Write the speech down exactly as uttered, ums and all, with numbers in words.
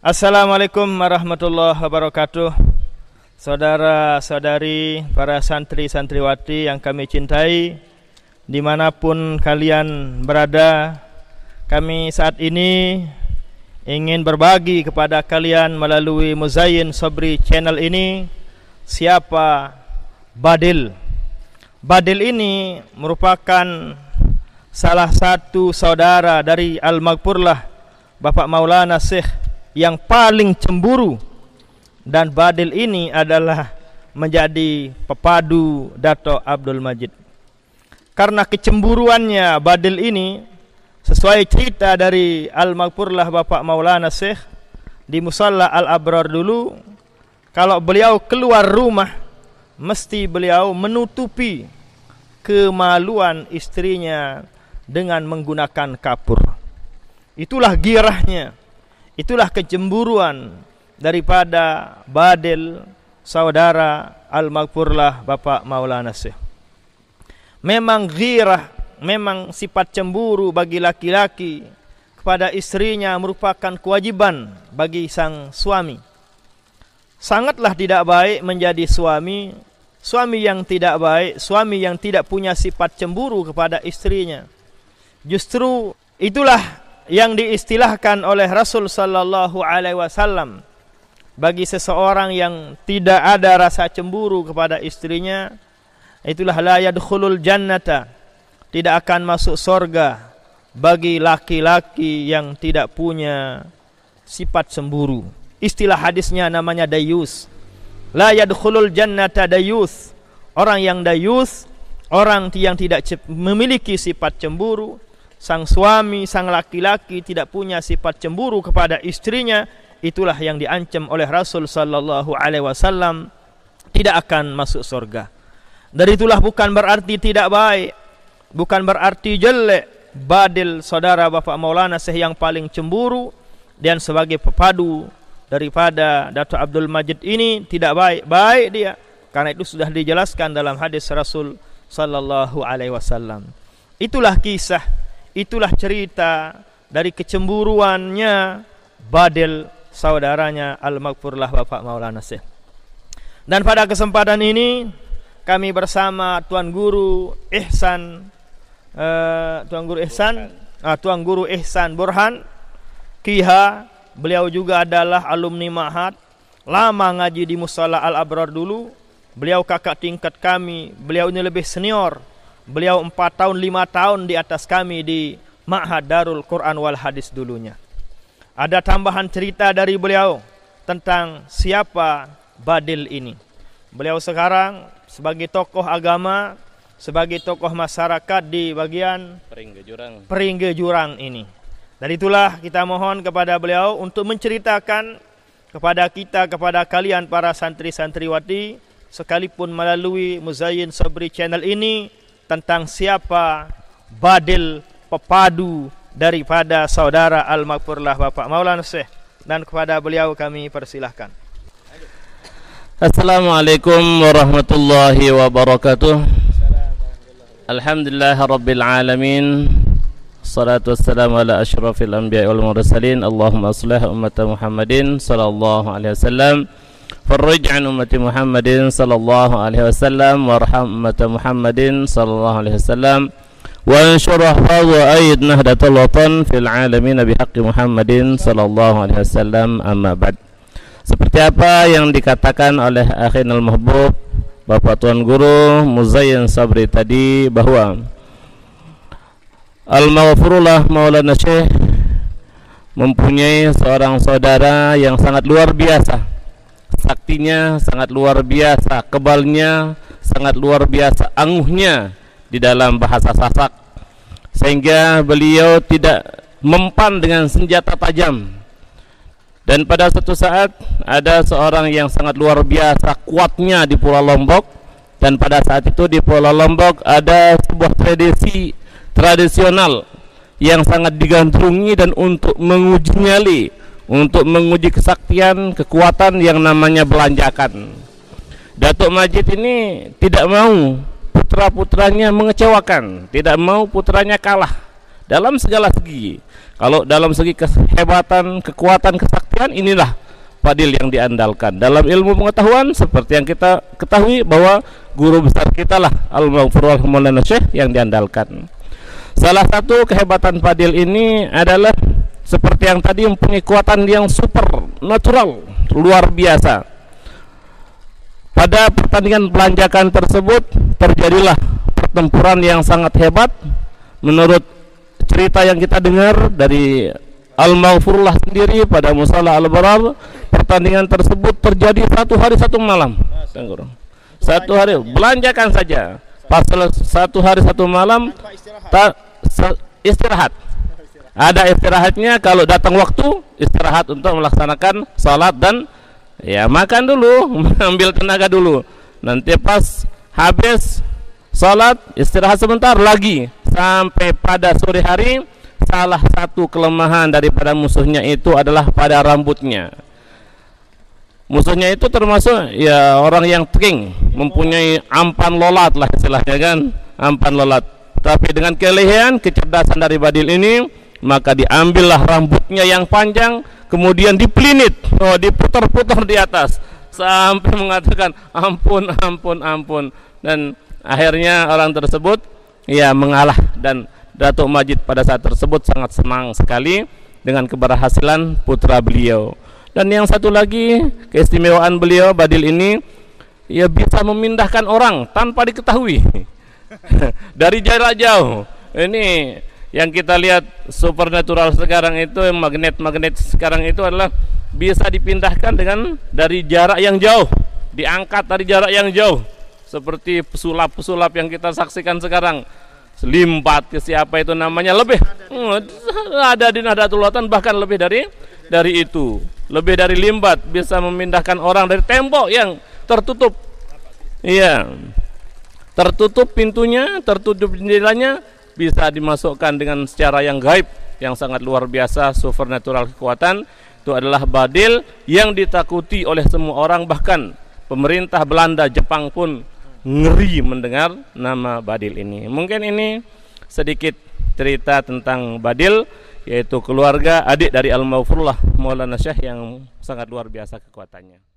Assalamualaikum warahmatullahi wabarakatuh. Saudara-saudari, para santri-santriwati yang kami cintai, dimanapun kalian berada, kami saat ini ingin berbagi kepada kalian melalui Muzayyin Sobri channel ini siapa Badil. Badil ini merupakan salah satu saudara dari Al-Maghfurlah Bapak Maulana Syekh yang paling cemburu, dan Badil ini adalah menjadi pepadu Dato' Abdul Majid. Karena kecemburuannya Badil ini, sesuai cerita dari Al-Maghfurlah Bapak Maulana Syekh di Musalla Al-Abrar dulu, kalau beliau keluar rumah mesti beliau menutupi kemaluan istrinya dengan menggunakan kapur. Itulah girahnya, itulah kecemburuan daripada Badil, saudara Al-Maghfurlah Bapak Maulana Syekh. Memang ghirah, memang sifat cemburu bagi laki-laki kepada istrinya merupakan kewajiban bagi sang suami. Sangatlah tidak baik menjadi suami, suami yang tidak baik, suami yang tidak punya sifat cemburu kepada istrinya. Justru itulah yang diistilahkan oleh Rasul sallallahu alaihi wasallam bagi seseorang yang tidak ada rasa cemburu kepada istrinya, itulah la yadkhulul jannata, tidak akan masuk surga bagi laki-laki yang tidak punya sifat cemburu. Istilah hadisnya namanya dayus. La yadkhulul jannata dayus, orang yang dayus, orang yang tidak memiliki sifat cemburu. Sang suami, sang laki-laki tidak punya sifat cemburu kepada istrinya, itulah yang diancam oleh Rasul sallallahu alaihi wasallam tidak akan masuk surga. Dari itulah bukan berarti tidak baik, bukan berarti jelek Badil, saudara Bapak Maulana Syekh yang paling cemburu dan sebagai pepadu daripada Dato' Abdul Majid ini tidak baik. Baik dia, karena itu sudah dijelaskan dalam hadis Rasul sallallahu alaihi wasallam. Itulah kisah, itulah cerita dari kecemburuannya Badil, saudaranya Al-Maghfurlah Bapak Maulana Syekh. Dan pada kesempatan ini kami bersama Tuan Guru Ihsan, uh, Tuan Guru Ihsan, uh, Tuan Guru Ihsan Burhan Kiha. Beliau juga adalah alumni Ma'had, lama ngaji di Musalla Al-Abrar dulu. Beliau kakak tingkat kami, beliau ini lebih senior. Beliau empat tahun, lima tahun di atas kami di Ma'had Darul Quran wal Hadis dulunya. Ada tambahan cerita dari beliau tentang siapa Badil ini. Beliau sekarang sebagai tokoh agama, sebagai tokoh masyarakat di bagian Peringge Jurang. Peringge Jurang ini. Dan itulah kita mohon kepada beliau untuk menceritakan kepada kita, kepada kalian para santri-santriwati, sekalipun melalui Muzayyin Sobri channel ini, tentang siapa Badil, pepadu daripada saudara Al-Maghfurlah Bapak Maulana Syekh. Dan kepada beliau kami persilahkan. Assalamualaikum warahmatullahi wabarakatuh. Alhamdulillah Rabbil Alamin. Salatu wassalamu ala ashrafil anbiya wal mursalin. Allahumma aslih ummata Muhammadin sallallahu alaihi wasallam. Farrij an ummati Muhammadin sallallahu alaihi wasallam warham ummata Muhammadin sallallahu alaihi wasallam wa anshur ahfaz wa aid nahdatal watan fil alamin bihaqqi Muhammadin sallallahu alaihi wasallam, amma ba'd. Seperti apa yang dikatakan oleh akhinal mahbub Bapak Tuan Guru Muzayyin Sobri tadi, bahwa Al-Maghfurlah Maulana Syekh mempunyai seorang saudara yang sangat luar biasa. Saktinya sangat luar biasa, kebalnya sangat luar biasa, angguhnya di dalam bahasa Sasak, sehingga beliau tidak mempan dengan senjata tajam. Dan pada suatu saat ada seorang yang sangat luar biasa kuatnya di Pulau Lombok, dan pada saat itu di Pulau Lombok ada sebuah tradisi tradisional yang sangat digandrungi dan untuk menguji nyali, untuk menguji kesaktian, kekuatan yang namanya belanjakan. Datuk Majid ini tidak mau putra-putranya mengecewakan, tidak mau putranya kalah dalam segala segi. Kalau dalam segi kehebatan, kekuatan, kesaktian, inilah Fadil yang diandalkan. Dalam ilmu pengetahuan seperti yang kita ketahui bahwa guru besar kita lah Al-Maghfurul Maulana Syekh yang diandalkan. Salah satu kehebatan Fadil ini adalah seperti yang tadi, mempunyai kekuatan yang super natural, luar biasa. Pada pertandingan pelanjakan tersebut terjadilah pertempuran yang sangat hebat. Menurut cerita yang kita dengar dari Al-Maghfurullah sendiri pada Musalla Al-Barar, pertandingan tersebut terjadi satu hari satu malam. Satu hari belanjakan saja, pas satu hari satu malam tak istirahat. Ada istirahatnya, kalau datang waktu istirahat untuk melaksanakan salat dan ya makan dulu, ambil tenaga dulu. Nanti pas habis salat istirahat sebentar lagi, sampai pada sore hari. Salah satu kelemahan daripada musuhnya itu adalah pada rambutnya. Musuhnya itu termasuk ya orang yang tring, mempunyai ampan lolat lah istilahnya kan, ampan lolat. Tapi dengan kelehian, kecerdasan dari Fadil ini, maka diambillah rambutnya yang panjang, kemudian dipelinit, oh, diputar-putar di atas sampai mengatakan ampun, ampun, ampun. Dan akhirnya orang tersebut ya mengalah, dan Datuk Majid pada saat tersebut sangat senang sekali dengan keberhasilan putra beliau. Dan yang satu lagi keistimewaan beliau Fadil ini, ia bisa memindahkan orang tanpa diketahui dari jarak jauh. Ini yang kita lihat supernatural sekarang itu, magnet-magnet sekarang itu adalah bisa dipindahkan dengan dari jarak yang jauh, diangkat dari jarak yang jauh, seperti pesulap-pesulap yang kita saksikan sekarang. Limbat ke siapa itu namanya, lebih hmm, ada di Nahdlatul Ulama, bahkan lebih dari dari itu, lebih dari limbat, bisa memindahkan orang dari tembok yang tertutup, iya, tertutup pintunya, tertutup jendelanya, bisa dimasukkan dengan secara yang gaib, yang sangat luar biasa, supernatural kekuatan. Itu adalah Fadil yang ditakuti oleh semua orang, bahkan pemerintah Belanda, Jepang pun ngeri mendengar nama Fadil ini. Mungkin ini sedikit cerita tentang Fadil, yaitu keluarga adik dari Al-Maghfurullah Maulana Syekh yang sangat luar biasa kekuatannya.